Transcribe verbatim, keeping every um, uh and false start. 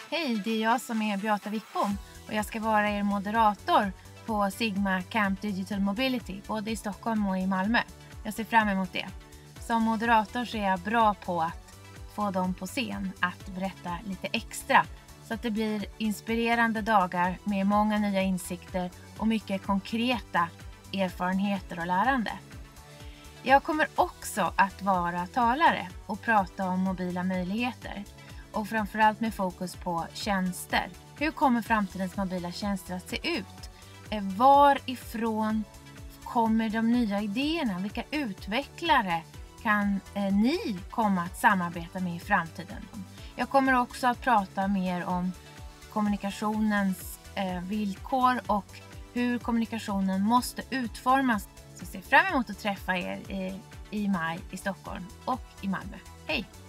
Hej, det är jag som är Beata Wickbom och jag ska vara er moderator på Sigma Camp Digital Mobility, både i Stockholm och i Malmö. Jag ser fram emot det. Som moderator så är jag bra på att få dem på scen att berätta lite extra, så att det blir inspirerande dagar med många nya insikter och mycket konkreta erfarenheter och lärande. Jag kommer också att vara talare och prata om mobila möjligheter. Och framförallt med fokus på tjänster. Hur kommer framtidens mobila tjänster att se ut? Varifrån kommer de nya idéerna? Vilka utvecklare kan eh, ni komma att samarbeta med i framtiden? Jag kommer också att prata mer om kommunikationens eh, villkor och hur kommunikationen måste utformas. Så jag ser fram emot att träffa er i, i maj i Stockholm och i Malmö. Hej!